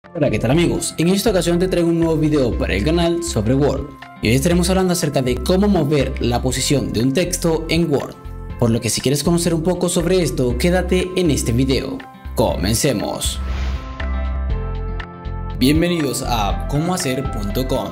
Hola, ¿qué tal amigos? En esta ocasión te traigo un nuevo video para el canal sobre Word y hoy estaremos hablando acerca de cómo mover la posición de un texto en Word, por lo que si quieres conocer un poco sobre esto, quédate en este video. Comencemos. Bienvenidos a comohacer.com.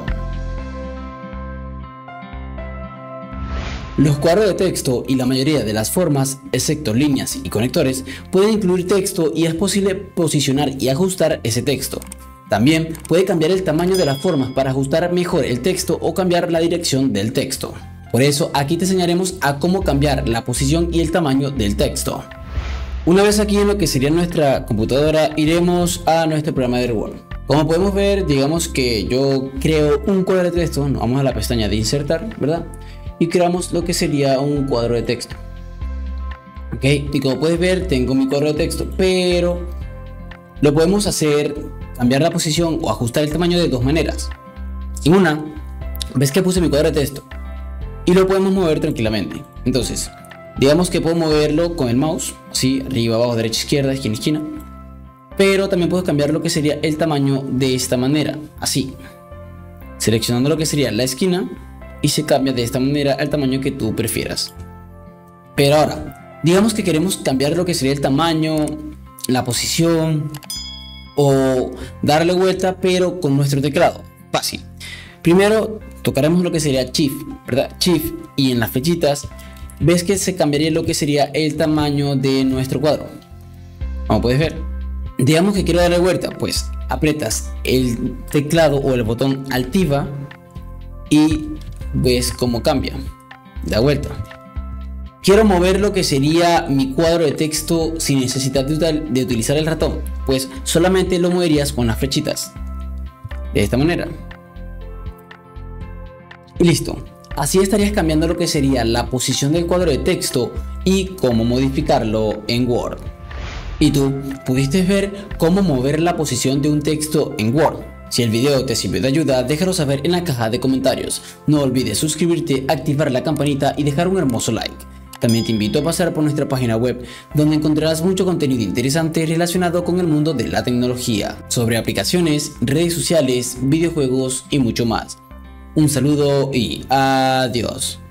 Los cuadros de texto y la mayoría de las formas, excepto líneas y conectores, pueden incluir texto y es posible posicionar y ajustar ese texto. También puede cambiar el tamaño de las formas para ajustar mejor el texto o cambiar la dirección del texto. Por eso aquí te enseñaremos a cómo cambiar la posición y el tamaño del texto. Una vez aquí en lo que sería nuestra computadora, iremos a nuestro programa de Word. Como podemos ver, digamos que yo creo un cuadro de texto, vamos a la pestaña de insertar, ¿verdad? Y creamos lo que sería un cuadro de texto. Ok, y como puedes ver tengo mi cuadro de texto, pero lo podemos hacer, cambiar la posición o ajustar el tamaño de dos maneras. En una, ves que puse mi cuadro de texto y lo podemos mover tranquilamente. Entonces, digamos que puedo moverlo con el mouse, así, arriba, abajo, derecha, izquierda, esquina, esquina. Pero también puedo cambiar lo que sería el tamaño de esta manera, así, seleccionando lo que sería la esquina, y se cambia de esta manera al tamaño que tú prefieras. Pero ahora, digamos que queremos cambiar lo que sería el tamaño, la posición o darle vuelta, pero con nuestro teclado. Fácil. Primero tocaremos lo que sería Shift, ¿verdad? Shift, y en las flechitas ves que se cambiaría lo que sería el tamaño de nuestro cuadro. Como puedes ver, digamos que quiero darle vuelta, pues aprietas el teclado o el botón Altiva y ves cómo cambia, da vuelta. Quiero mover lo que sería mi cuadro de texto sin necesidad de utilizar el ratón, pues solamente lo moverías con las flechitas, de esta manera. Y listo, así estarías cambiando lo que sería la posición del cuadro de texto y cómo modificarlo en Word. ¿Y tú pudiste ver cómo mover la posición de un texto en Word? Si el video te sirvió de ayuda, déjalo saber en la caja de comentarios. No olvides suscribirte, activar la campanita y dejar un hermoso like. También te invito a pasar por nuestra página web, donde encontrarás mucho contenido interesante relacionado con el mundo de la tecnología, sobre aplicaciones, redes sociales, videojuegos y mucho más. Un saludo y adiós.